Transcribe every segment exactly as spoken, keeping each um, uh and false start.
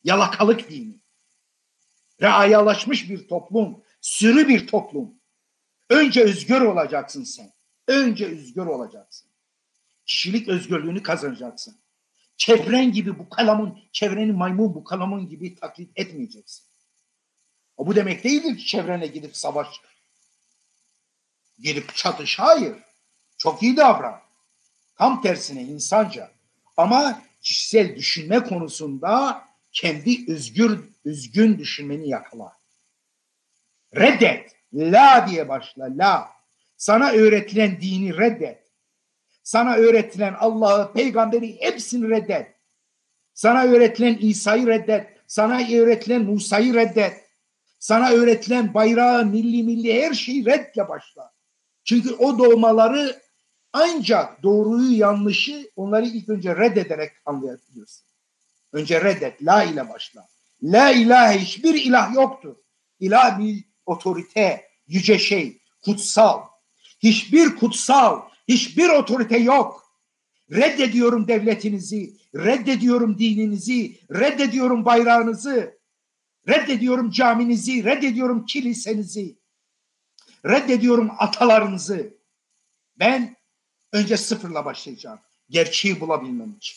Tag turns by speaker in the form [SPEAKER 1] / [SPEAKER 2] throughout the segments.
[SPEAKER 1] Yalakalık dini. Reayalaşmış bir toplum. Sürü bir toplum. Önce özgür olacaksın sen. Önce özgür olacaksın. Kişilik özgürlüğünü kazanacaksın. Çevren gibi bu kalamun, çevrenin maymun bu kalamun gibi taklit etmeyeceksin. O bu demek değildir ki çevrene gidip savaş, gidip çatış. Hayır. Çok iyi davran. Tam tersine insanca. Ama kişisel düşünme konusunda kendi özgür, özgün düşünmeni yakala. Reddet. La diye başla. La. Sana öğretilen dini reddet. Sana öğretilen Allah'ı, peygamberi hepsini reddet. Sana öğretilen İsa'yı reddet. Sana öğretilen Musa'yı reddet. Sana öğretilen bayrağı, milli milli her şeyi reddetle başla. Çünkü o doğmaları ancak doğruyu yanlışı onları ilk önce reddederek anlayabiliyorsun. Önce reddet. La ile başla. La ilahe, hiçbir ilah yoktur. İlah bir otorite, yüce şey, kutsal. Hiçbir kutsal, hiçbir otorite yok. Reddediyorum devletinizi, reddediyorum dininizi, reddediyorum bayrağınızı, reddediyorum caminizi, reddediyorum kilisenizi, reddediyorum atalarınızı. Ben önce sıfırla başlayacağım. Gerçeği bulabilmem için.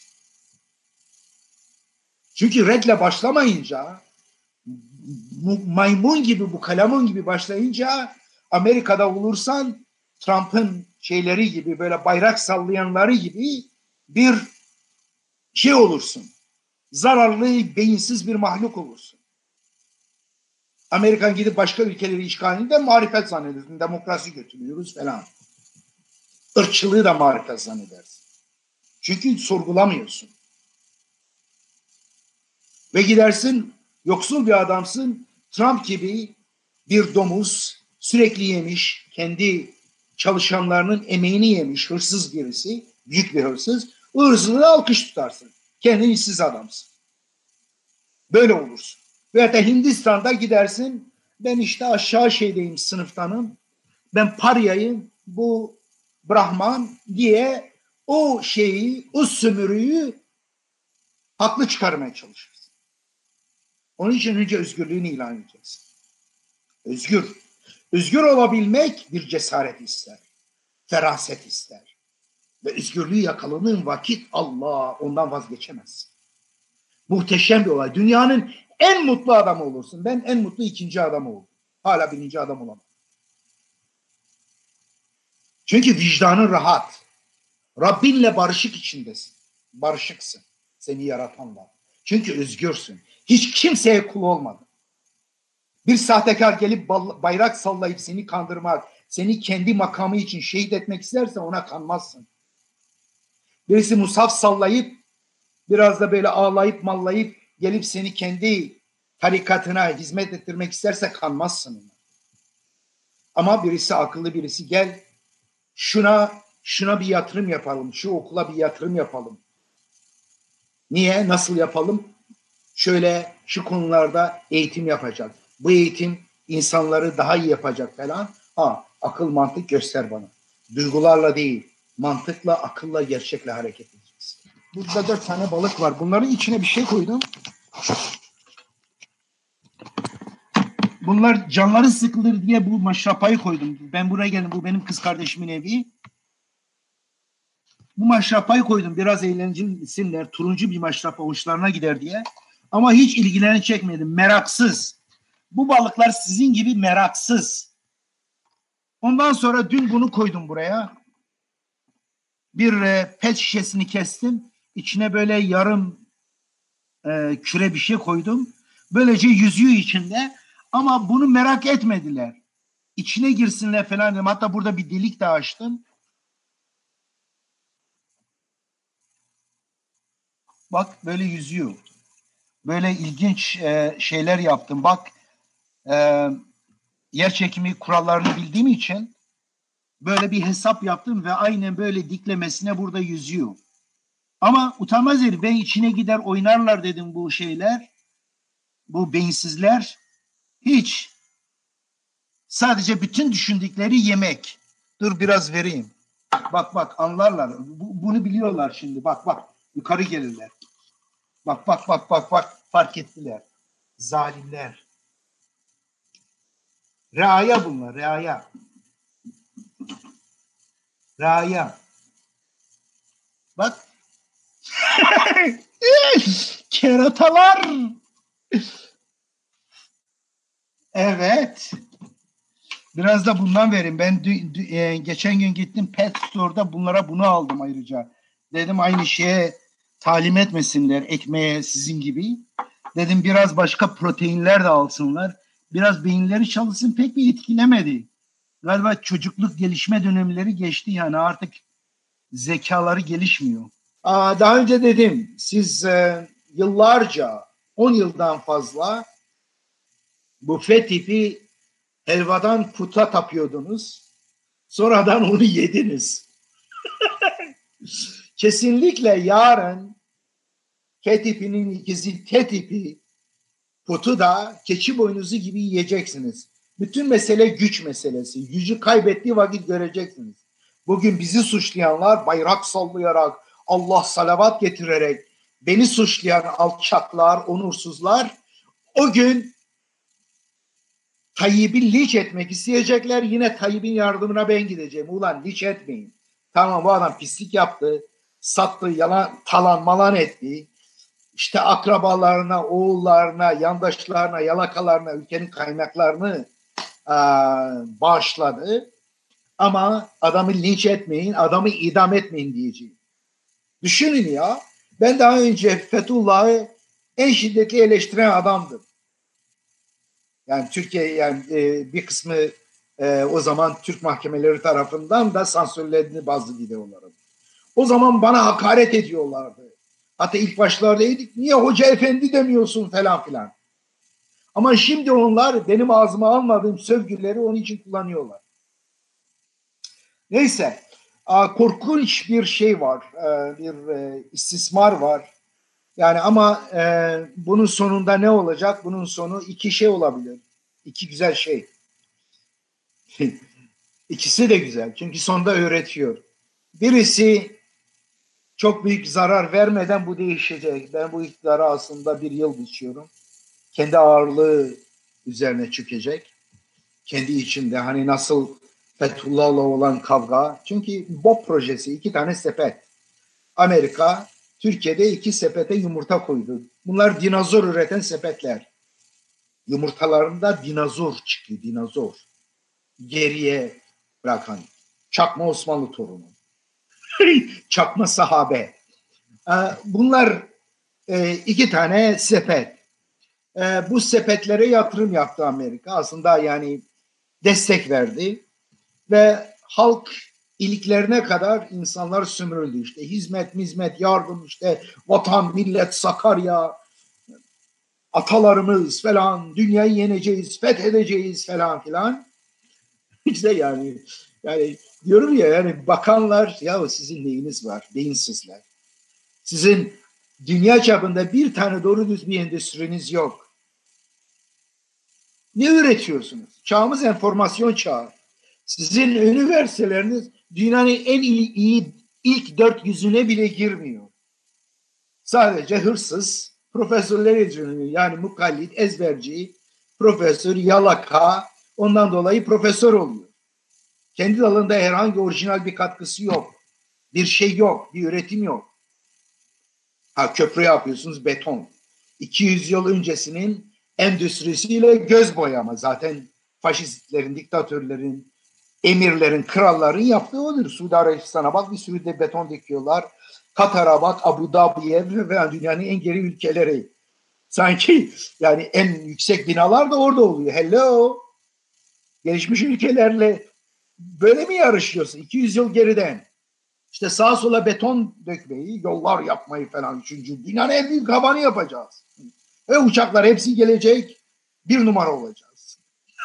[SPEAKER 1] Çünkü redle başlamayınca, maymun gibi, bu kalamun gibi başlayınca, Amerika'da olursan Trump'ın şeyleri gibi, böyle bayrak sallayanları gibi bir şey olursun. Zararlı, beyinsiz bir mahluk olursun. Amerikan gidip başka ülkeleri işgalinde marifet zannedersin. Demokrasi götürüyoruz falan. Irkçılığı da marifet zannedersin. Çünkü sorgulamıyorsun. Ve gidersin, yoksul bir adamsın, Trump gibi bir domuz, sürekli yemiş, kendi çalışanlarının emeğini yemiş, hırsız birisi, büyük bir hırsız, o hırsızlığı alkış tutarsın. Kendin işsiz adamsın. Böyle olursun. Veya da Hindistan'da gidersin, ben işte aşağı şeydeyim, sınıftanım, ben paryayım, bu Brahman diye o şeyi, o sömürüyü haklı çıkarmaya çalışırsın. Onun için önce özgürlüğünü ilan edeceksin. Özgür. Özgür olabilmek bir cesaret ister. Feraset ister. Ve özgürlüğü yakaladığın vakit Allah, ondan vazgeçemezsin. Muhteşem bir olay. Dünyanın en mutlu adamı olursun. Ben en mutlu ikinci adamı oldum. Hala birinci adam olamam. Çünkü vicdanın rahat. Rabbinle barışık içindesin. Barışıksın. Seni yaratanla. Çünkü özgürsün. Hiç kimseye kul olmadın. Bir sahtekar gelip bayrak sallayıp seni kandırmak, seni kendi makamı için şehit etmek isterse ona kanmazsın. Birisi musaf sallayıp, biraz da böyle ağlayıp mallayıp gelip seni kendi tarikatına hizmet ettirmek isterse kanmazsın ona. Ama birisi akıllı birisi, gel şuna şuna bir yatırım yapalım, şu okula bir yatırım yapalım. Niye? Nasıl yapalım? Şöyle şu konularda eğitim yapacak. Bu eğitim insanları daha iyi yapacak falan. Ha, akıl mantık göster bana. Duygularla değil, mantıkla, akılla, gerçekle hareket edeceğiz. Burada dört tane balık var. Bunların içine bir şey koydum. Bunlar canları sıkılır diye bu maşrapayı koydum. Ben buraya geldim. Bu benim kız kardeşimin evi. Bu maşrapayı koydum. Biraz eğlencinler. Turuncu bir maşrapa hoşlarına gider diye. Ama hiç ilgilerini çekmedim. Meraksız. Bu balıklar sizin gibi meraksız. Ondan sonra dün bunu koydum buraya. Bir e, pet şişesini kestim. İçine böyle yarım e, küre bir şey koydum. Böylece yüzüyor içinde. Ama bunu merak etmediler. İçine girsinler falan dedim. Hatta burada bir delik de açtım. Bak böyle yüzüyor. Böyle ilginç e, şeyler yaptım. Bak e, yer çekimi kurallarını bildiğim için böyle bir hesap yaptım ve aynen böyle diklemesine burada yüzüyor. Ama utanmaz herif, ben içine gider oynarlar dedim bu şeyler. Bu beyinsizler. Hiç. Sadece bütün düşündükleri yemek. Dur biraz vereyim. Bak bak anlarlar. Bu, bunu biliyorlar şimdi. Bak bak yukarı gelirler. Bak bak bak bak bak fark hak ettiler. Zalimler. Reaya bunlar, reaya. Reaya. Bak. Keratalar. Evet. Biraz da bundan verin. Ben dü, dü, e, geçen gün gittim Pet Store'da bunlara bunu aldım ayrıca. Dedim aynı şeye talim etmesinler ekmeğe sizin gibi. Dedim biraz başka proteinler de alsınlar. Biraz beyinleri çalışsın, pek bir etkilemedi. Galiba çocukluk gelişme dönemleri geçti, yani artık zekaları gelişmiyor. Aa, daha önce dedim siz e, yıllarca on yıldan fazla bu F tipi helvadan puta tapıyordunuz. Sonradan onu yediniz. Kesinlikle yarın F tipinin ikizi T tipi putu da keçi boynuzu gibi yiyeceksiniz. Bütün mesele güç meselesi. Gücü kaybettiği vakit göreceksiniz. Bugün bizi suçlayanlar bayrak sallayarak, Allah salavat getirerek beni suçlayan alçaklar, onursuzlar o gün Tayyip'i linç etmek isteyecekler. Yine Tayyip'in yardımına ben gideceğim. Ulan linç etmeyin. Tamam, bu adam pislik yaptı. Sattı, yalan, talan malan etti. İşte akrabalarına, oğullarına, yandaşlarına, yalakalarına ülkenin kaynaklarını e, bağışladı. Ama adamı linç etmeyin, adamı idam etmeyin diyeceğim. Düşünün ya, ben daha önce Fethullah'ı en şiddetli eleştiren adamdım. Yani Türkiye, yani e, bir kısmı e, o zaman Türk mahkemeleri tarafından da sansürledi bazı videolarım. O zaman bana hakaret ediyorlardı. Hatta ilk başlardaydık, niye hoca efendi demiyorsun falan filan. Ama şimdi onlar benim ağzıma almadığım sövgüleri onun için kullanıyorlar. Neyse, korkunç bir şey var, bir istismar var. Yani ama bunun sonunda ne olacak? Bunun sonu iki şey olabilir. İki güzel şey. İkisi de güzel. Çünkü sonunda öğretiyor. Birisi çok büyük zarar vermeden bu değişecek. Ben bu iktidara aslında bir yıl biçiyorum. Kendi ağırlığı üzerine çökecek. Kendi içinde hani nasıl Fethullah'la olan kavga. Çünkü B O P projesi, iki tane sepet. Amerika Türkiye'de iki sepete yumurta koydu. Bunlar dinozor üreten sepetler. Yumurtalarında dinozor çıkıyor, dinozor. Geriye bırakan çakma Osmanlı torunu. Çakma sahabe. Bunlar iki tane sepet. Bu sepetlere yatırım yaptı Amerika. Aslında yani destek verdi. Ve halk iliklerine kadar insanlar sömürüldü. İşte hizmet, hizmet, yardım, işte vatan, millet, Sakarya, atalarımız falan, dünyayı yeneceğiz, fethedeceğiz falan filan. İşte yani yani diyorum ya, yani bakanlar, ya sizin neyiniz var? Beyinsizler. Sizin dünya çapında bir tane doğru düz bir endüstriniz yok. Ne üretiyorsunuz? Çağımız enformasyon çağı. Sizin üniversiteleriniz dünyanın en iyi, iyi ilk dört yüzüne bile girmiyor. Sadece hırsız, profesörler ediniyor. Yani mukallit, ezberci, profesör, yalaka, ondan dolayı profesör oluyor. Kendi dalında herhangi orijinal bir katkısı yok. Bir şey yok, bir üretim yok. Ha, köprü yapıyorsunuz, beton. iki yüz yıl öncesinin endüstrisiyle göz boyama. Zaten faşistlerin, diktatörlerin, emirlerin, kralların yaptığı odur. Suudi Arabistan'a bak, bir sürü de beton dikiyorlar. Katar'a bak, Abu Dhabi'ye ve dünyanın en geri ülkeleri. Sanki yani en yüksek binalar da orada oluyor. Hello. Gelişmiş ülkelerle böyle mi yarışıyorsun? iki yüz yıl geriden. İşte sağa sola beton dökmeyi, yollar yapmayı falan. Üçüncü dünyanın en büyük havanı yapacağız. Ve uçaklar hepsi gelecek. Bir numara olacağız.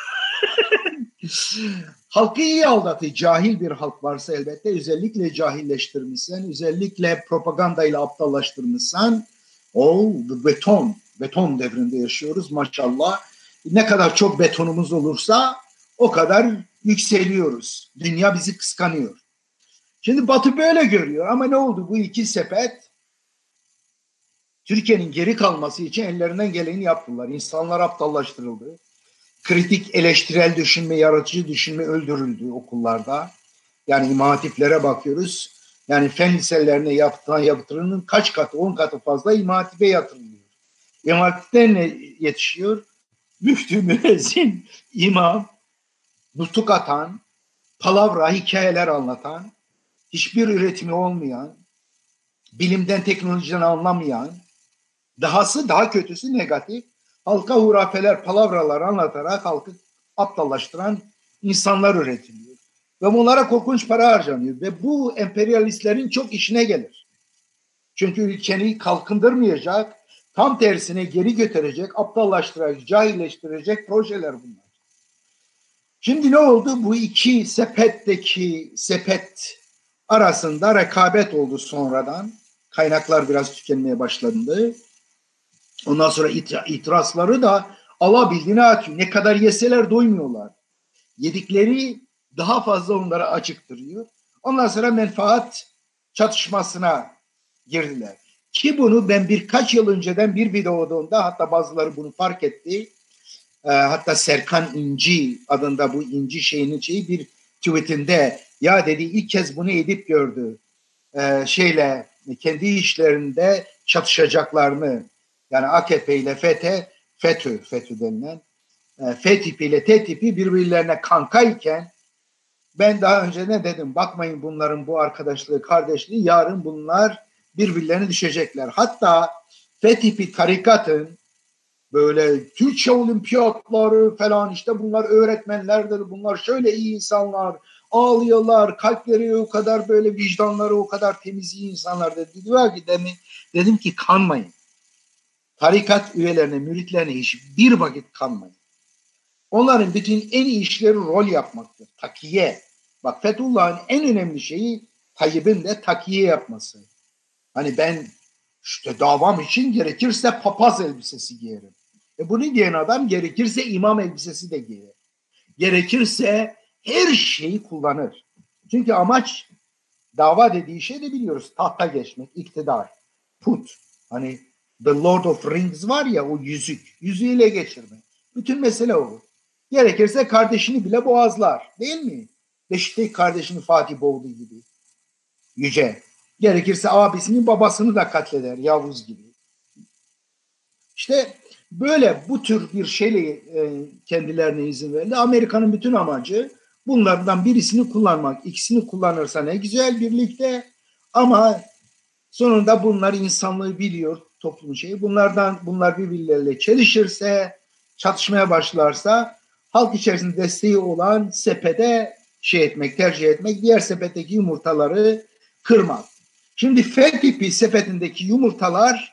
[SPEAKER 1] Halkı iyi aldatı. Cahil bir halk varsa elbette, özellikle cahilleştirmişsen, özellikle propagandayla aptallaştırmışsan, o beton, beton devrinde yaşıyoruz maşallah. Ne kadar çok betonumuz olursa o kadar yükseliyoruz. Dünya bizi kıskanıyor. Şimdi Batı böyle görüyor ama ne oldu? Bu iki sepet Türkiye'nin geri kalması için ellerinden geleni yaptılar. İnsanlar aptallaştırıldı. Kritik, eleştirel düşünme, yaratıcı düşünme öldürüldü okullarda. Yani imam hatiplere bakıyoruz. Yani fen liselerine yapılan yatırımın kaç katı, on katı fazla imam hatibe yatırılıyor. İmam hatipten ne yetişiyor? Müftü, müezzin, imam, nutuk atan, palavra, hikayeler anlatan, hiçbir üretimi olmayan, bilimden, teknolojiden anlamayan, dahası daha kötüsü negatif, halka hurafeler, palavralar anlatarak halkı aptallaştıran insanlar üretiliyor. Ve bunlara korkunç para harcanıyor. Ve bu emperyalistlerin çok işine gelir. Çünkü ülkeni kalkındırmayacak, tam tersine geri götürecek, aptallaştıracak, cahilleştirecek projeler bunlar. Şimdi ne oldu? Bu iki sepetteki sepet arasında rekabet oldu sonradan. Kaynaklar biraz tükenmeye başlandı. Ondan sonra itirazları da alabildiğine atıyor. Ne kadar yeseler doymuyorlar. Yedikleri daha fazla onlara acıktırıyor. Ondan sonra menfaat çatışmasına girdiler. Ki bunu ben birkaç yıl önceden bir videoda, hatta bazıları bunu fark etti. E, hatta Serkan İnci adında bu İnci şeyinin şeyi bir tweetinde ya dedi ilk kez bunu edip gördü. E, şeyle kendi işlerinde çatışacaklarını yani A K P ile F T, FETÖ, FETÖ denilen e, F tipi ile T tipi birbirlerine kankayken ben daha önce ne dedim? Bakmayın bunların bu arkadaşlığı, kardeşliği yarın bunlar birbirlerine düşecekler. Hatta F tipi tarikatın böyle Türkçe olimpiyatları falan işte bunlar öğretmenlerdir, bunlar şöyle iyi insanlar, ağlıyorlar, kalpleri o kadar böyle vicdanları o kadar temiz iyi insanlar dedi. Diyor ki demin, dedim ki kanmayın. Tarikat üyelerine, müritlerine hiçbir vakit kanmayın. Onların bütün en iyi işleri rol yapmaktır. Takiye. Bak Fethullah'ın en önemli şeyi Tayyip'in de takiye yapması. Hani ben işte davam için gerekirse papaz elbisesi giyerim. E bunu diyen adam gerekirse imam elbisesi de giyer. Gerekirse her şeyi kullanır. Çünkü amaç dava dediği şey de biliyoruz. Tahta geçmek, iktidar, put. Hani The Lord of Rings var ya o yüzük. Yüzüğüyle geçirmek. Bütün mesele o. Gerekirse kardeşini bile boğazlar. Değil mi? Beşiktaş kardeşini Fatih boğdu gibi. Yüce. Gerekirse abisinin babasını da katleder. Yavuz gibi. İşte böyle bu tür bir şeyle e, kendilerine izin verildi. Amerika'nın bütün amacı bunlardan birisini kullanmak. İkisini kullanırsa ne güzel birlikte ama sonunda bunlar insanlığı biliyor toplum şeyi. Bunlardan bunlar birbirleriyle çelişirse, çatışmaya başlarsa halk içerisinde desteği olan sepete şey etmek, tercih etmek, diğer sepetteki yumurtaları kırmak. Şimdi F tipi sepetindeki yumurtalar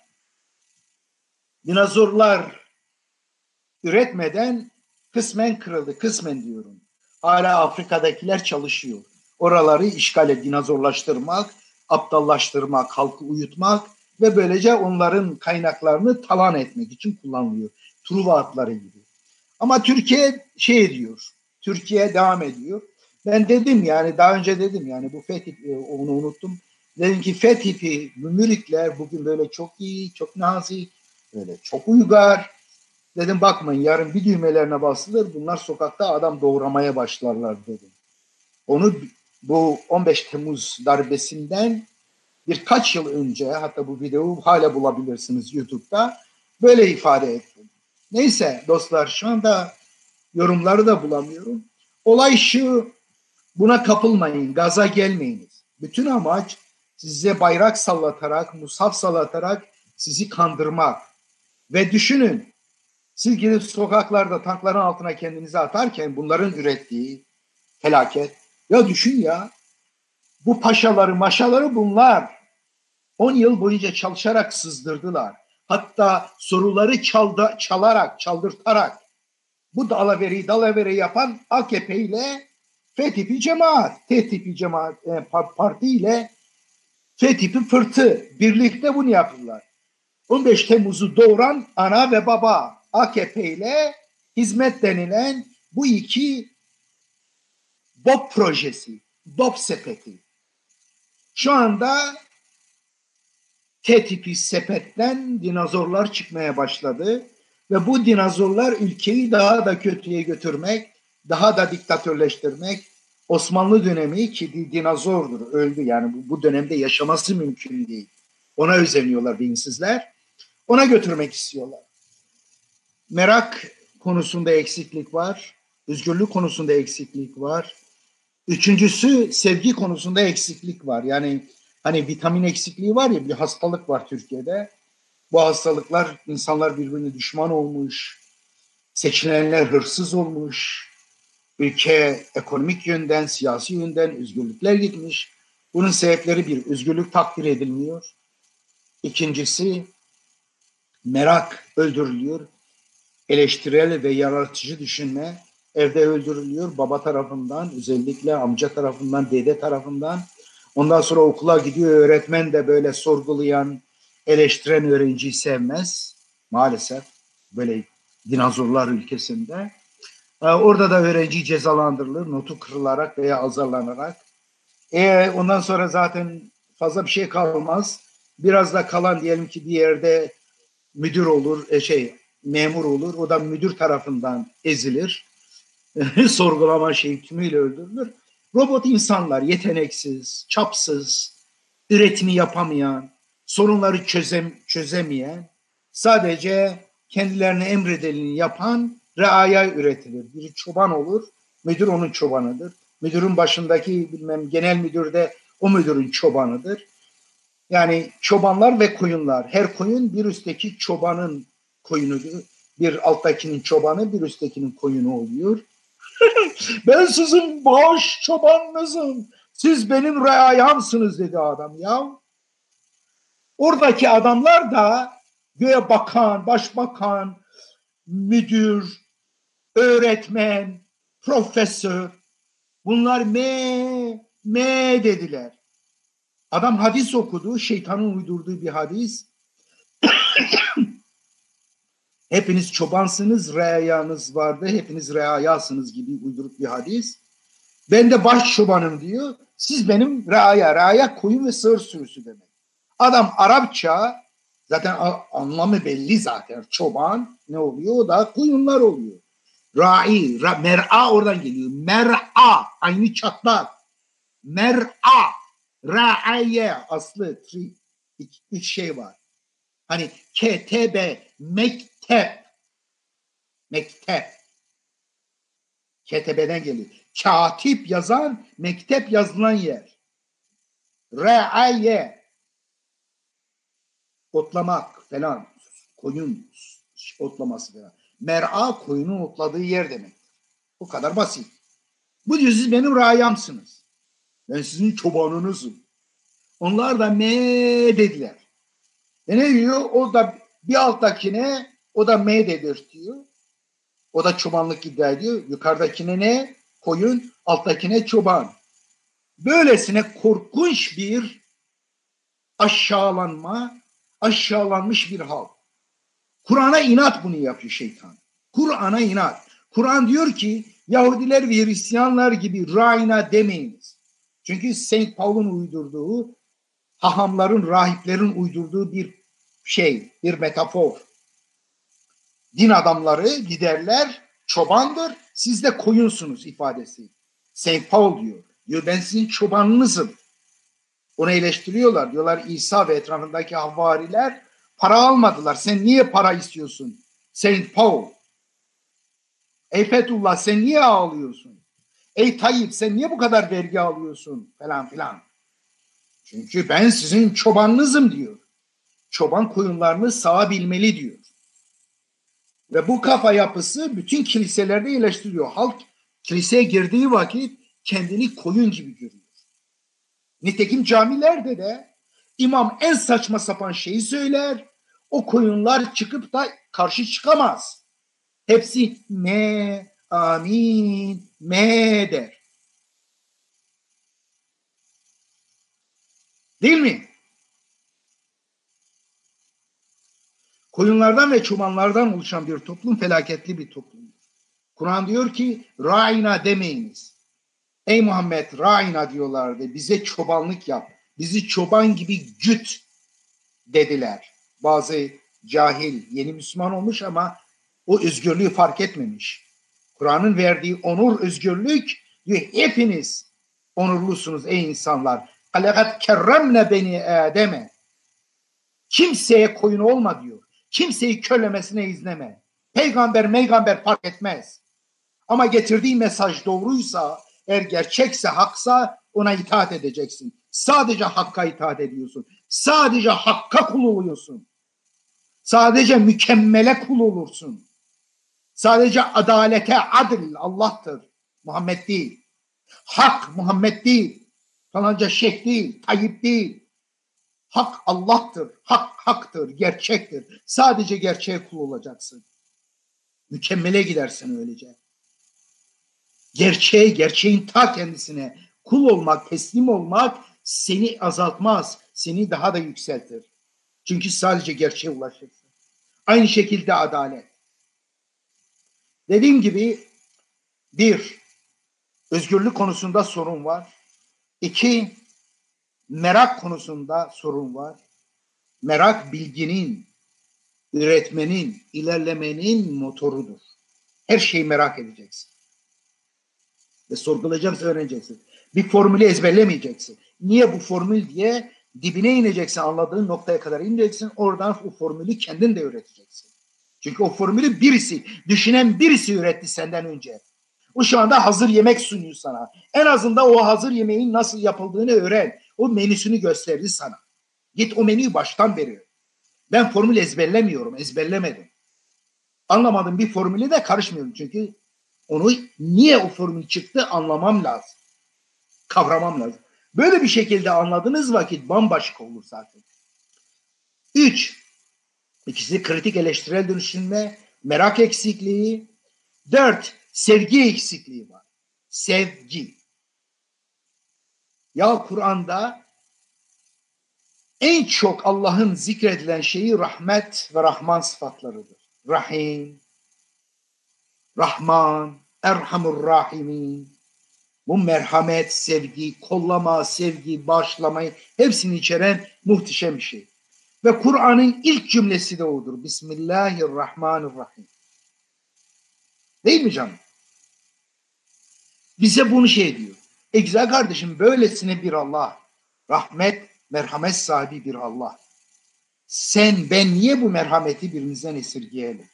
[SPEAKER 1] dinozorlar üretmeden kısmen kırıldı. Kısmen diyorum. Hala Afrika'dakiler çalışıyor. Oraları işgale dinozorlaştırmak, aptallaştırmak, halkı uyutmak ve böylece onların kaynaklarını talan etmek için kullanılıyor. Truva atları gibi. Ama Türkiye şey ediyor. Türkiye devam ediyor. Ben dedim yani daha önce dedim yani bu F tipi onu unuttum. Dedim ki F tipi müritler bugün böyle çok iyi, çok nazik, böyle çok uygar. Dedim bakmayın yarın bir düğmelerine basılır bunlar sokakta adam doğramaya başlarlar dedim. Onu bu on beş Temmuz darbesinden birkaç yıl önce hatta bu videoyu hala bulabilirsiniz YouTube'da böyle ifade ettim. Neyse dostlar şu anda yorumları da bulamıyorum. Olay şu buna kapılmayın gaza gelmeyiniz. Bütün amaç size bayrak sallatarak mushaf sallatarak sizi kandırmak. Ve düşünün siz gidip sokaklarda tankların altına kendinizi atarken bunların ürettiği felaket. Ya düşün ya bu paşaları maşaları bunlar on yıl boyunca çalışarak sızdırdılar. Hatta soruları çaldı, çalarak, çaldırtarak bu dalaveri dalaveri yapan A K P ile F tipi cemaat, T tipi cemaat e, parti ile F tipi fırtı birlikte bunu yaptılar. on beş Temmuz'u doğuran ana ve baba A K P ile hizmet denilen bu iki B O P projesi, B O P sepeti. Şu anda T tipi sepetten dinozorlar çıkmaya başladı. Ve bu dinozorlar ülkeyi daha da kötüye götürmek, daha da diktatörleştirmek, Osmanlı dönemi ki dinozordur, öldü yani bu, bu dönemde yaşaması mümkün değil. Ona özeniyorlar dinsizler. Ona götürmek istiyorlar. Merak konusunda eksiklik var. Özgürlük konusunda eksiklik var. Üçüncüsü sevgi konusunda eksiklik var. Yani hani vitamin eksikliği var ya, bir hastalık var Türkiye'de. Bu hastalıklar, insanlar birbirine düşman olmuş, seçilenler hırsız olmuş, ülke ekonomik yönden, siyasi yönden özgürlükler gitmiş. Bunun sebepleri bir, özgürlük takdir edilmiyor. İkincisi, merak öldürülüyor. Eleştirel ve yaratıcı düşünme evde öldürülüyor. Baba tarafından, özellikle amca tarafından, dede tarafından. Ondan sonra okula gidiyor, öğretmen de böyle sorgulayan, eleştiren öğrenciyi sevmez. Maalesef böyle dinozorlar ülkesinde. Orada da öğrenci cezalandırılır, notu kırılarak veya azarlanarak. E, ondan sonra zaten fazla bir şey kalmaz. Biraz da kalan diyelim ki bir yerde müdür olur, e, şey memur olur. O da müdür tarafından ezilir. Sorgulama şeyi tümüyle öldürülür. Robot insanlar yeteneksiz, çapsız, üretimi yapamayan, sorunları çözem, çözemeyen, sadece kendilerine emredileni yapan reaya üretilir. Biri çoban olur, müdür onun çobanıdır. Müdürün başındaki bilmem genel müdür de o müdürün çobanıdır. Yani çobanlar ve koyunlar. Her koyun bir üstteki çobanın koyunudur. Bir alttakinin çobanı, bir üsttekinin koyunu oluyor. Ben sizin baş çobanınızım. Siz benim reayamsınız dedi adam ya. Oradaki adamlar da göğe bakan, başbakan, müdür, öğretmen, profesör. Bunlar me, me dediler. Adam hadis okudu, şeytanın uydurduğu bir hadis. Hepiniz çobansınız, reayanız vardı, hepiniz reayasınız gibi uyduruk bir hadis. Ben de baş çobanım diyor. Siz benim reaya, reaya koyun ve sığır sürüsü demek. Adam Arapça, zaten anlamı belli zaten. Çoban ne oluyor? O da koyunlar oluyor. Ra'i, ra, mer'a oradan geliyor. Mer'a, aynı çatlak. Mer'a, ra'aye aslı, üç şey var. Hani ketebe, mektep. Mektep. Ketebeden geliyor. Katip yazan, mektep yazılan yer. Re'aye. Otlamak falan. Koyun otlaması falan. Mer'a koyunun otladığı yer demek. Bu kadar basit. Bu diyor siz benim rayamsınız. Ben sizin çobanınızım. Onlar da me dediler. E ne diyor? O da bir alttakine o da me dedirtiyor. O da çobanlık iddia ediyor. Yukarıdakine ne? Koyun, alttakine çoban. Böylesine korkunç bir aşağılanma, aşağılanmış bir halk. Kur'an'a inat bunu yapıyor şeytan. Kur'an'a inat. Kur'an diyor ki Yahudiler ve Hristiyanlar gibi rayna demeyiniz. Çünkü Saint Paul'un uydurduğu, hahamların, rahiplerin uydurduğu bir şey, bir metafor. Din adamları, liderler çobandır, siz de koyunsunuz ifadesi. Saint Paul diyor. Diyor ben sizin çobanınızım. Onu eleştiriyorlar. Diyorlar İsa ve etrafındaki havariler para almadılar. Sen niye para istiyorsun? Saint Paul. Ey Fethullah sen niye ağlıyorsun? Ey Tayyip sen niye bu kadar vergi alıyorsun? Falan filan. Çünkü ben sizin çobanınızım diyor. Çoban koyunlarını sağabilmeli diyor. Ve bu kafa yapısı bütün kiliselerde eleştiriyor. Halk kiliseye girdiği vakit kendini koyun gibi görüyor. Nitekim camilerde de imam en saçma sapan şeyi söyler. O koyunlar çıkıp da karşı çıkamaz. Hepsi me, amin, me der. Değil mi? Koyunlardan ve çobanlardan oluşan bir toplum felaketli bir toplum. Kur'an diyor ki ra'ina demeyiniz. Ey Muhammed ra'ina diyorlar ve bize çobanlık yap. Bizi çoban gibi güt. dediler. Bazı cahil, yeni Müslüman olmuş ama o özgürlüğü fark etmemiş. Kur'an'ın verdiği onur, özgürlük diyor, hepiniz onurlusunuz ey insanlar. Alakat kerremne beni Adem'e. Kimseye koyun olma diyor. Kimseyi kölemesine izleme. Peygamber meygamber fark etmez. Ama getirdiği mesaj doğruysa, eğer gerçekse, haksa ona itaat edeceksin. Sadece hakka itaat ediyorsun. Sadece hakka kul oluyorsun. Sadece mükemmele kul olursun. Sadece adalete adil Allah'tır. Muhammed değil. Hak Muhammed değil. Falanca şeyh değil. Tayyip değil. Hak Allah'tır. Hak haktır. Gerçektir. Sadece gerçeğe kul olacaksın. Mükemmele gidersin öylece. Gerçeğe, gerçeğin ta kendisine kul olmak, teslim olmak seni azaltmaz. Seni daha da yükseltir. Çünkü sadece gerçeğe ulaşırsın. Aynı şekilde adalet. Dediğim gibi bir, özgürlük konusunda sorun var. İki, merak konusunda sorun var. Merak bilginin, üretmenin, ilerlemenin motorudur. Her şeyi merak edeceksin. Ve sorgulayacaksın, öğreneceksin. Bir formülü ezberlemeyeceksin. Niye bu formül diye dibine ineceksin, anladığın noktaya kadar ineceksin. Oradan o formülü kendin de üreteceksin. Çünkü o formülü birisi, düşünen birisi üretti senden önce. O şu anda hazır yemek sunuyor sana. En azından o hazır yemeğin nasıl yapıldığını öğren. O menüsünü gösterdi sana. Git o menüyü baştan veriyor. Ben formül ezberlemiyorum, ezberlemedim. Anlamadığım bir formülü de karışmıyorum. Çünkü onu niye o formül çıktı anlamam lazım. Kavramam lazım. Böyle bir şekilde anladığınız vakit bambaşka olur zaten. Üç, ikisi kritik eleştirel dönüşümle merak eksikliği. Dört, sevgi eksikliği var. Sevgi. Ya Kur'an'da en çok Allah'ın zikredilen şeyi rahmet ve rahman sıfatlarıdır. Rahim, Rahman, Erhamur Rahimin. Bu merhamet, sevgi, kollama, sevgi, bağışlamayı hepsini içeren muhteşem bir şey. Ve Kur'an'ın ilk cümlesi de odur. Bismillahirrahmanirrahim. Değil mi canım? Bize bunu şey diyor. E güzel kardeşim, böylesine bir Allah, rahmet, merhamet sahibi bir Allah. Sen, ben niye bu merhameti birimizden esirgeyelim?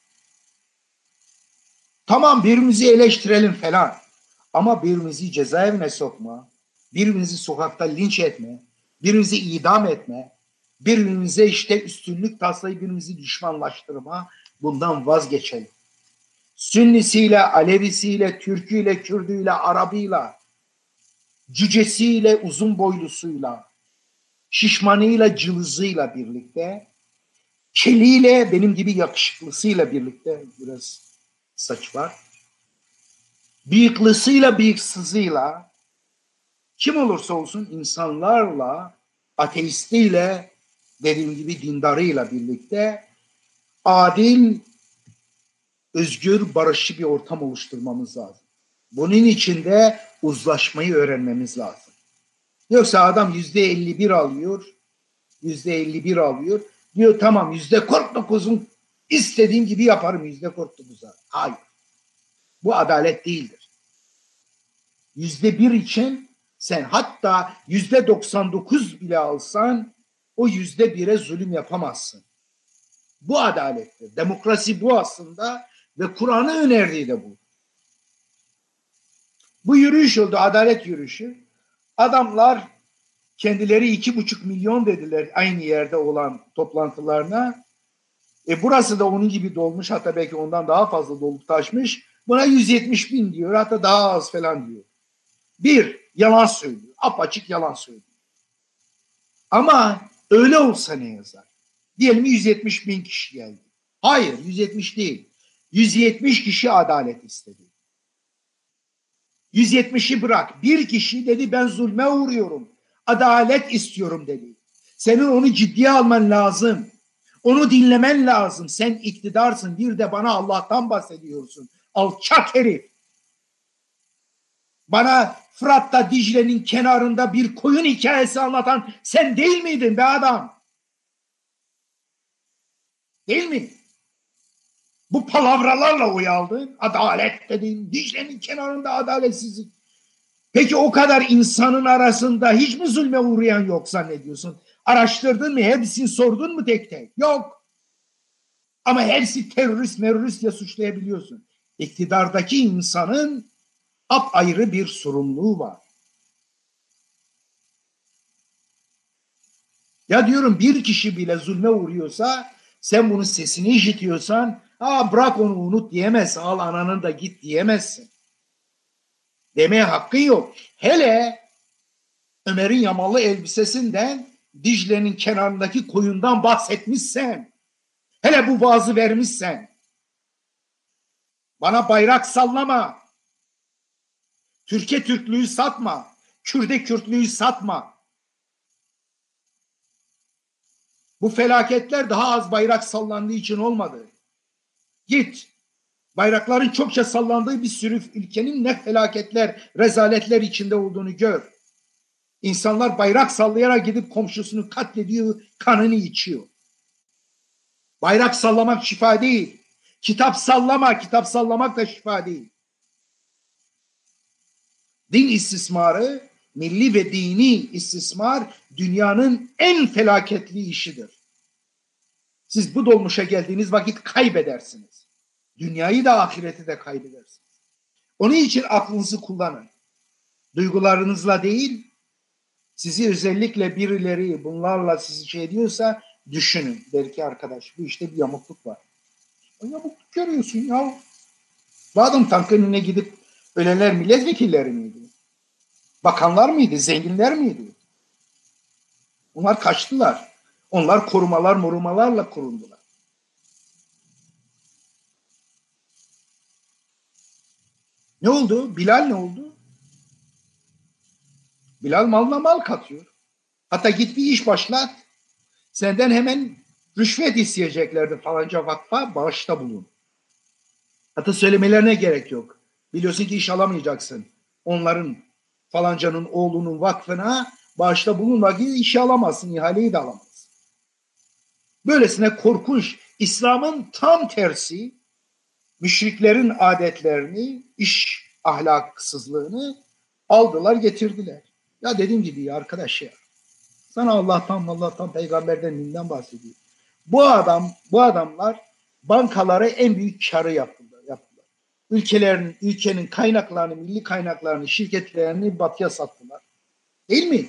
[SPEAKER 1] Tamam, birimizi eleştirelim falan. Ama birimizi cezaevine sokma, birimizi sokakta linç etme, birimizi idam etme, birbirimize işte üstünlük taslayıp birbirimizi düşmanlaştırma, bundan vazgeçelim. Sünnisiyle, Alevisiyle, Türküyle, Kürdüyle, Arabıyla, cücesiyle, uzun boylusuyla, şişmanıyla, cılızıyla birlikte, keliyle, benim gibi yakışıklısıyla birlikte, biraz saç var, bıyıklısıyla, bıyıksızıyla, kim olursa olsun insanlarla, ateistiyle, dediğim gibi dindarıyla birlikte adil, özgür, barışçı bir ortam oluşturmamız lazım. Bunun için de uzlaşmayı öğrenmemiz lazım. Yoksa adam yüzde elli bir alıyor, yüzde elli bir alıyor. Diyor tamam yüzde kırk dokuzun istediğim gibi yaparım yüzde kırk dokuza. Hayır. Bu adalet değildir. Yüzde bir için sen hatta yüzde doksan dokuz bile alsan o yüzde bire zulüm yapamazsın. Bu adalettir. Demokrasi bu aslında ve Kur'an'ın önerdiği de bu. Bu yürüyüş oldu, adalet yürüyüşü. Adamlar kendileri iki buçuk milyon dediler aynı yerde olan toplantılarına. E burası da onun gibi dolmuş, hatta belki ondan daha fazla dolup taşmış. Buna yüz yetmiş bin diyor, hatta daha az falan diyor. Bir, yalan söylüyor. Apaçık yalan söylüyor. Ama öyle olsa ne yazar? Diyelim yüz yetmiş bin kişi geldi. Hayır, yüz yetmiş değil. yüz yetmiş kişi adalet istedi. yüz yetmişi bırak. Bir kişi dedi ben zulme uğruyorum. Adalet istiyorum dedi. Senin onu ciddiye alman lazım. Onu dinlemen lazım. Sen iktidarsın. Bir de bana Allah'tan bahsediyorsun. Alçak herif. Bana Fırat'ta Dicle'nin kenarında bir koyun hikayesi anlatan sen değil miydin be adam? Değil mi? Bu palavralarla uyaldın. Adalet dedin. Dicle'nin kenarında adaletsizlik. Peki o kadar insanın arasında hiç mi zulme uğrayan yok zannediyorsun? Araştırdın mı? Hepsini sordun mu tek tek? Yok. Ama hepsi terörist, merörist diye suçlayabiliyorsun. İktidardaki insanın apayrı bir sorumluluğu var. Ya diyorum bir kişi bile zulme uğruyorsa, sen bunun sesini işitiyorsan, ha bırak onu unut diyemezsin, al ananı da git diyemezsin. Demeye hakkın yok. Hele Ömer'in yamalı elbisesinden, Dicle'nin kenarındaki koyundan bahsetmişsen, hele bu vaazı vermişsen, bana bayrak sallama, Türkiye Türklüğü satma, Kürde Kürtlüğü satma. Bu felaketler daha az bayrak sallandığı için olmadı. Git, bayrakların çokça sallandığı bir sürü ülkenin ne felaketler, rezaletler içinde olduğunu gör. İnsanlar bayrak sallayarak gidip komşusunu katlediyor, kanını içiyor. Bayrak sallamak şifa değil. Kitap sallama, kitap sallamak da şifa değil. Din istismarı, milli ve dini istismar dünyanın en felaketli işidir. Siz bu dolmuşa geldiğiniz vakit kaybedersiniz. Dünyayı da ahireti de kaybedersiniz. Onun için aklınızı kullanın. Duygularınızla değil, sizi özellikle birileri bunlarla sizi şey ediyorsa düşünün. Belki arkadaş bu işte bir yamukluk var. O yamukluk görüyorsun ya. Bu adam tankın önüne gidip ölenler milletvekilleri miydi? Bakanlar mıydı? Zenginler miydi? Onlar kaçtılar. Onlar korumalar morumalarla korundular. Ne oldu? Bilal ne oldu? Bilal malına mal katıyor. Hatta git bir iş başlat. Senden hemen rüşvet isteyeceklerdi falanca vakfa, bağışta bulun. Hatta söylemelerine gerek yok. Biliyorsun ki iş alamayacaksın. Onların falancanın oğlunun vakfına bağışta bulun vakit işi alamazsın, ihaleyi de alamazsın. Böylesine korkunç, İslam'ın tam tersi, müşriklerin adetlerini, iş ahlaksızlığını aldılar getirdiler. Ya dediğim gibi ya arkadaş ya, sana Allah'tan Allah'tan peygamberden dinden bahsediyor. Bu adam, bu adamlar bankalara en büyük karı yaptılar. yaptılar. Ülkelerin, ülkenin kaynaklarını, milli kaynaklarını, şirketlerini batıya sattılar. Değil mi?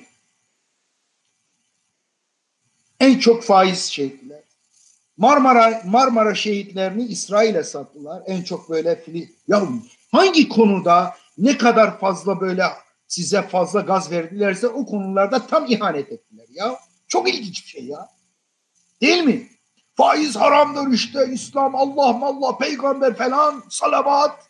[SPEAKER 1] En çok faiz şehitler. Marmara Marmara şehitlerini İsrail'e sattılar. En çok böyle fili. Ya hangi konuda ne kadar fazla böyle size fazla gaz verdilerse o konularda tam ihanet ettiler ya. Çok ilginç bir şey ya. Değil mi? Faiz haramdır işte, İslam, Allah, Allah, peygamber falan, salavat.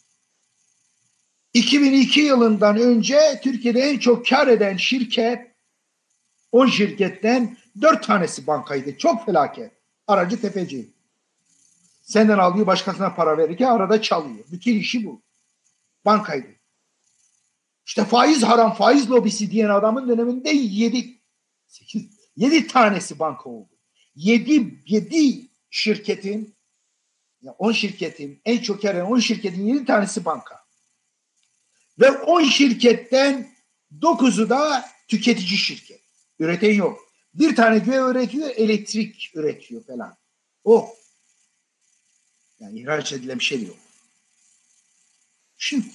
[SPEAKER 1] iki bin iki yılından önce Türkiye'de en çok kar eden şirket, on şirketten dört tanesi bankaydı. Çok felaket. Aracı tefeci. Senden alıyor, başkasına para verirken arada çalıyor. Bütün işi bu. Bankaydı. İşte faiz haram, faiz lobisi diyen adamın döneminde yedi, sekiz, yedi tanesi banka oldu. Yedi, yedi şirketin, ya on şirketin, en çok kar eden on şirketin yedi tanesi banka. Ve on şirketten dokuzu da tüketici şirket. Üreten yok. Bir tane göğe üretiyor, elektrik üretiyor falan. O. Yani ihraç edilen bir şey yok. Şimdi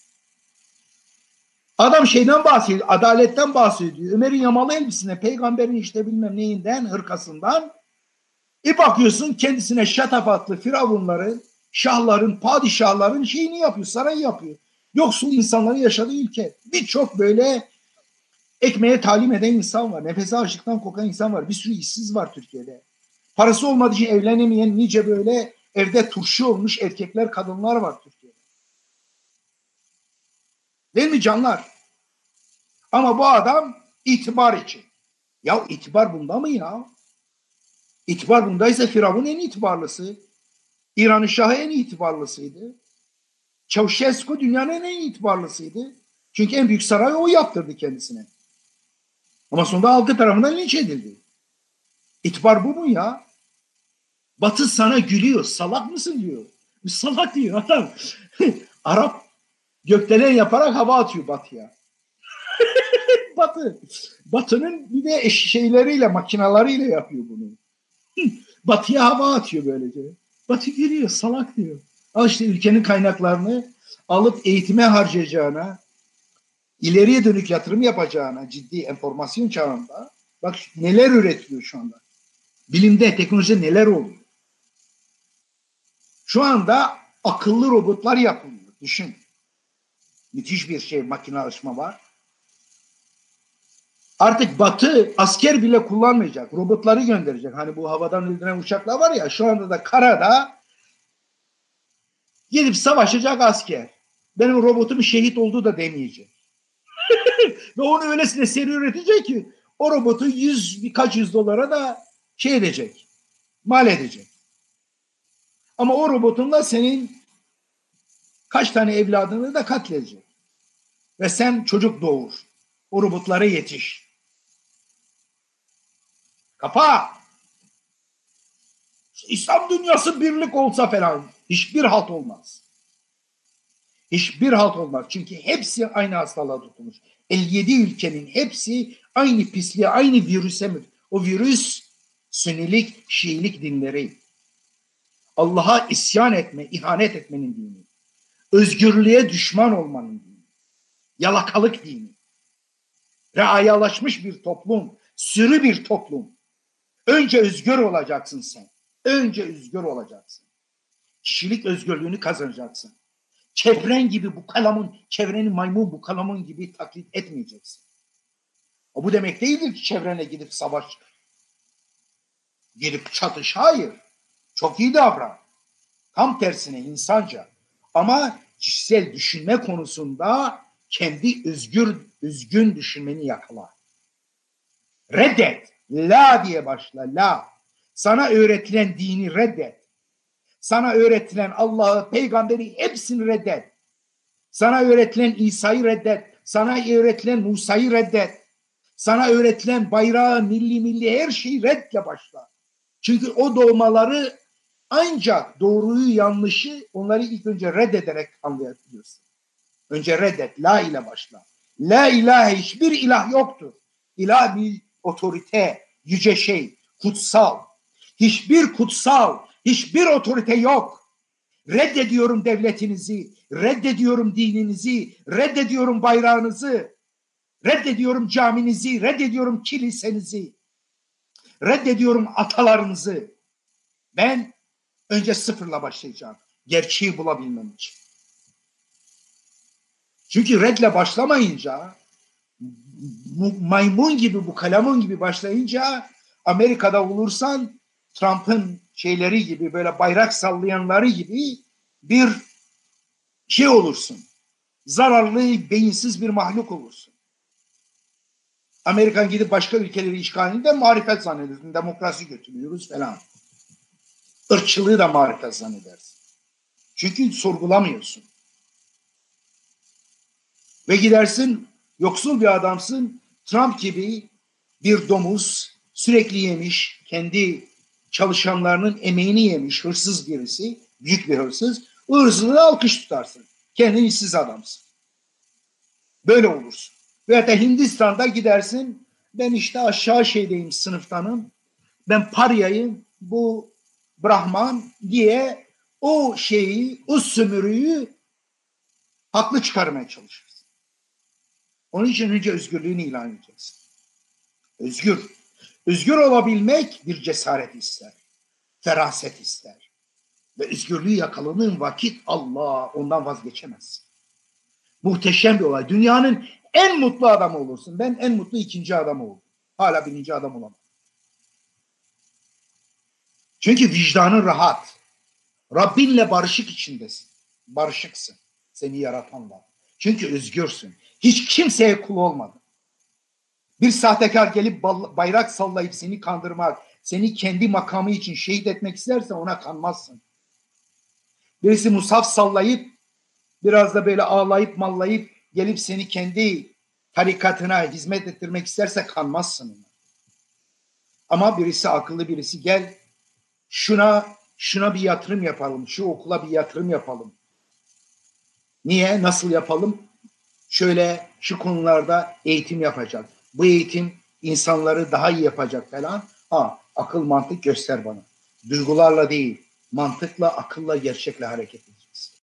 [SPEAKER 1] adam şeyden bahsediyor, adaletten bahsediyor. Ömer'in yamalı elbisine, peygamberin işte bilmem neyinden, hırkasından. E bakıyorsun kendisine şatafatlı firavunları, şahların, padişahların şeyini yapıyor, sarayı yapıyor. Yoksul insanların yaşadığı ülke. Birçok böyle ekmeğe talim eden insan var. Nefese açlıktan kokan insan var. Bir sürü işsiz var Türkiye'de. Parası olmadığı için evlenemeyen nice böyle evde turşu olmuş erkekler, kadınlar var Türkiye'de. Değil mi canlar? Ama bu adam itibar için. Ya itibar bunda mı ya? İtibar bundaysa Firavun en itibarlısı. İran'ın şahı en itibarlısıydı. Çavuşescu dünyanın en itibarlısıydı. Çünkü en büyük sarayı o yaptırdı kendisine. Ama sonunda halkı tarafından linç edildi. İtibar bu mu ya? Batı sana gülüyor. Salak mısın diyor. Salak diyor adam. Arap gökdelen yaparak hava atıyor Batı'ya. Batı. Batı'nın bir de şeyleriyle, makinalarıyla yapıyor bunu. Batı'ya hava atıyor böylece. Batı gülüyor. Salak diyor. Al işte ülkenin kaynaklarını alıp eğitime harcayacağına, ileriye dönük yatırım yapacağına ciddi enformasyon çağında bak neler üretiliyor şu anda. Bilimde, teknolojide neler oluyor. Şu anda akıllı robotlar yapılıyor. Düşün. Müthiş bir şey, makinalaşma var. Artık Batı asker bile kullanmayacak. Robotları gönderecek. Hani bu havadan öldüren uçaklar var ya, şu anda da karada gidip savaşacak asker. Benim robotum şehit oldu da demeyecek. Ve onu öylesine seri üretecek ki o robotu yüz birkaç yüz dolara da şey edecek. Mal edecek. Ama o robotunla senin kaç tane evladını da katledecek. Ve sen çocuk doğur. O robotlara yetiş. Kapa. İslam dünyası birlik olsa falan hiçbir halt olmaz. Hiçbir halt olmaz. Çünkü hepsi aynı hastalığa tutulmuş. elli yedi ülkenin hepsi aynı pisliğe, aynı virüse mi? O virüs Sünnilik, Şiilik dinleri. Allah'a isyan etme, ihanet etmenin dini. Özgürlüğe düşman olmanın dini. Yalakalık dini. Reayalaşmış bir toplum, sürü bir toplum. Önce özgür olacaksın sen. Önce özgür olacaksın. Kişilik özgürlüğünü kazanacaksın. Çevren gibi bu kalamun, çevrenin maymun bu kalamun gibi taklit etmeyeceksin. O bu demek değildir ki çevrene gidip savaş, gidip çatış. Hayır. Çok iyi davran. Tam tersine insanca. Ama kişisel düşünme konusunda kendi özgür, özgün düşünmeni yakala. Reddet. La diye başla. La. Sana öğretilen dini reddet. Sana öğretilen Allah'ı, peygamberi hepsini reddet. Sana öğretilen İsa'yı reddet. Sana öğretilen Musa'yı reddet. Sana öğretilen bayrağı, milli milli her şeyi reddetle başla. Çünkü o doğmaları ancak doğruyu yanlışı onları ilk önce reddederek anlayabiliyorsun. Önce reddet. La ile başla. La ilahe, hiçbir ilah yoktur. İlah bir otorite, yüce şey, kutsal. Hiçbir kutsal, hiçbir otorite yok. Reddediyorum devletinizi, reddediyorum dininizi, reddediyorum bayrağınızı, reddediyorum caminizi, reddediyorum kilisenizi, reddediyorum atalarınızı. Ben önce sıfırla başlayacağım. Gerçeği bulabilmem için. Çünkü redle başlamayınca, maymun gibi, bu kalamun gibi başlayınca, Amerika'da olursan Trump'ın şeyleri gibi, böyle bayrak sallayanları gibi bir şey olursun. Zararlı, beyinsiz bir mahluk olursun. Amerikan gidip başka ülkeleri işgalinde marifet zannedersin. Demokrasi götürüyoruz falan. Irkçılığı da marifet zannedersin. Çünkü sorgulamıyorsun. Ve gidersin, yoksul bir adamsın, Trump gibi bir domuz, sürekli yemiş, kendi çalışanlarının emeğini yemiş hırsız birisi, büyük bir hırsız, o hırsızlığı alkış tutarsın. Kendin işsiz adamsın. Böyle olursun. Veya da Hindistan'da gidersin, ben işte aşağı şeydeyim, sınıftanım, ben paryayım, bu Brahman diye o şeyi, o sömürüyü haklı çıkarmaya çalışırsın. Onun için önce özgürlüğünü ilan edeceksin. Özgür. Özgür olabilmek bir cesaret ister. Feraset ister. Ve özgürlüğü yakaladığın vakit Allah, ondan vazgeçemezsin. Muhteşem bir olay. Dünyanın en mutlu adamı olursun. Ben en mutlu ikinci adam oldum. Hala birinci adam olamam. Çünkü vicdanın rahat. Rabbinle barışık içindesin. Barışıksın. Seni yaratanla. Çünkü özgürsün. Hiç kimseye kul olmadın. Bir sahtekar gelip bayrak sallayıp seni kandırmak, seni kendi makamı için şehit etmek isterse ona kanmazsın. Birisi musaf sallayıp, biraz da böyle ağlayıp mallayıp gelip seni kendi tarikatına hizmet ettirmek isterse kanmazsın ona. Ama birisi akıllı birisi gel, şuna şuna bir yatırım yapalım, şu okula bir yatırım yapalım. Niye? Nasıl yapalım? Şöyle şu konularda eğitim yapacak. Bu eğitim insanları daha iyi yapacak falan. Ha, akıl mantık göster bana. Duygularla değil, mantıkla, akılla, gerçekle hareket edin.